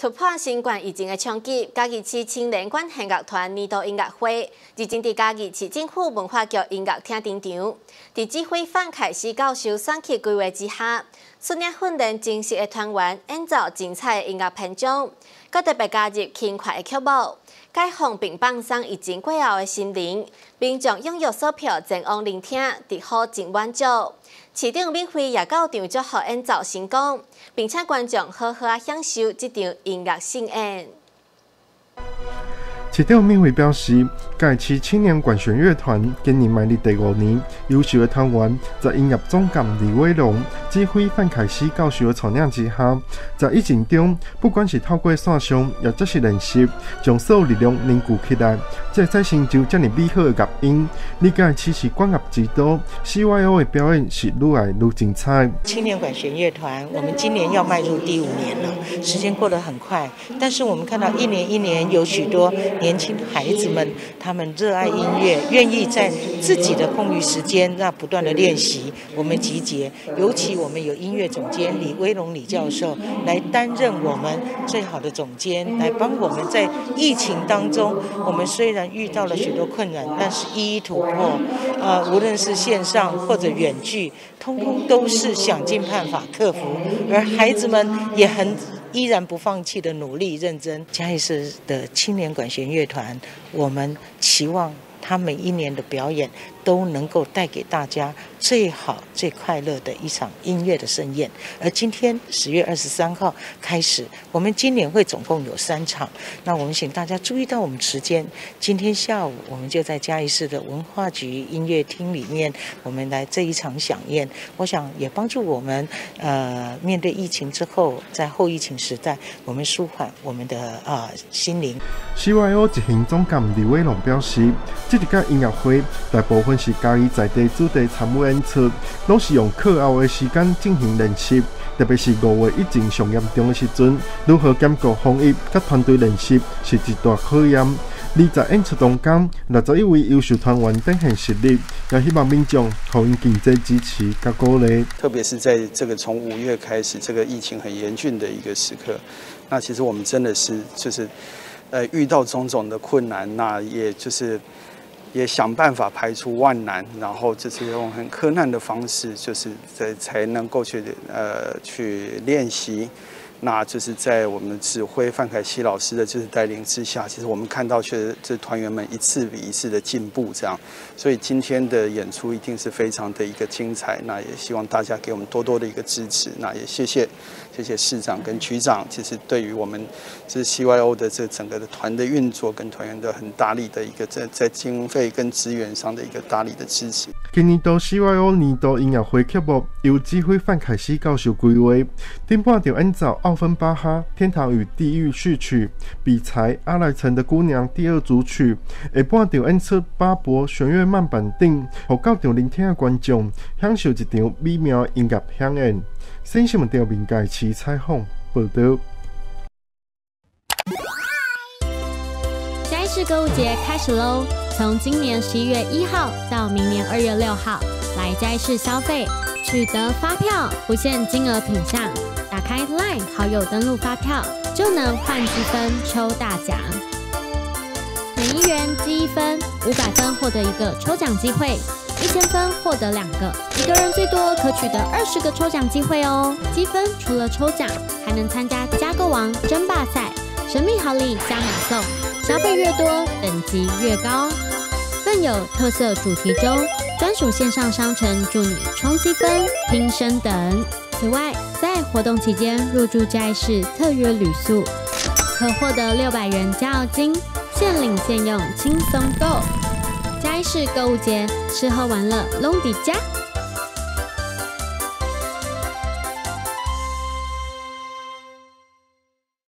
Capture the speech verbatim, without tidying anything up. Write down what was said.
突破新冠疫情的冲击，嘉义市青年管弦乐团年度音乐会日前伫嘉义市政府文化局音乐厅登场。伫指挥范凯西教授选曲规划之下，训练训练精实的团员演奏精彩的音乐篇章，佮特别加入轻快的曲目，解放并放松疫情过后的心灵，并将拥有所票前往聆听，伫好真满足。市长免费也到场祝福演奏成功，并且观众好好啊享受这场音乐盛宴。 市长免费表示，嘉义市青年管弦乐团今年迈入第五年，优秀的团员在音乐总监李伟龙指挥范凯西教授的带领之下，在疫情中，不管是透过线上，也或是练习，将所有力量凝聚起来，才会成就这么美好的乐音。你嘉义市是管乐之都 ，C Y O 的表演是愈来愈精彩。 青年管弦乐团，我们今年要迈入第五年了，时间过得很快，但是我们看到一年一年有许多年轻孩子们，他们热爱音乐，愿意在自己的空余时间那不断的练习。我们集结，尤其我们有音乐总监李威龙李教授来担任我们最好的总监，来帮我们在疫情当中，我们虽然遇到了许多困难，但是一一突破。呃，无论是线上或者远距，通通都是想尽办法克服，而孩子们也很依然不放弃的努力认真。嘉义市的青年管弦乐团，我们期望他每一年的表演都能够带给大家最好、最快乐的一场音乐的盛宴。而今天十月二十三号开始，我们今年会总共有三场。那我们请大家注意到我们时间，今天下午我们就在嘉义市的文化局音乐厅里面，我们来这一场飨宴。我想也帮助我们呃面对疫情之后，在后疫情时代，我们舒缓我们的啊、呃、心灵。 C Y O 执行总监李伟龙表示，这一届音乐会大部分是嘉义在地主题参与演出，拢是用课后的时间进行练习。特别是五月疫情上严重的时阵，如何兼顾防疫甲团队练习是一大考验。而在演出当中，六十一位优秀团员展现实力，也希望民众给予经济支持甲鼓励。 特别是在这个从五月开始，这个疫情很严峻的一个时刻，那其实我们真的是就是。呃，遇到种种的困难，那也就是也想办法排除万难，然后就是用很困难的方式，就是在才能够去呃去练习。那就是在我们指挥范凯西老师的就是带领之下，其实我们看到确实这团员们一次比一次的进步，这样，所以今天的演出一定是非常的一个精彩。那也希望大家给我们多多的一个支持。那也谢谢谢谢市长跟局长，其实对于我们这 C Y O 的这整个的团的运作跟团员的很大力的一个在在经费跟资源上的一个大力的支持。 今年度 C Y O 年度音乐会曲目由指挥范凯西教授规划，顶半场演奏奥芬巴哈《天堂与地狱序曲》，比才阿莱城的姑娘第二组曲，下半场演出巴博弦乐慢板凳，让到场聆听的观众享受一场美妙音乐响宴。新新闻调民嘉义市采访报道。 嘉义市购物节开始喽！从今年十一月一号到明年二月六号，来嘉义市消费，取得发票，不限金额品项。打开 LINE 好友登录发票，就能换积分抽大奖。每一元积一分，五百分获得一个抽奖机会，一千分获得两个，一个人最多可取得二十个抽奖机会哦。积分除了抽奖，还能参加加购王争霸赛，神秘好礼加码送，消费越多等级越高。更有特色主题周、专属线上商城，助你冲积分、拼升等。此外，在活动期间入住嘉义市特约旅宿，可获得六百元加澳金，现领现用，轻松购。嘉义市购物节，吃喝玩乐拢底家。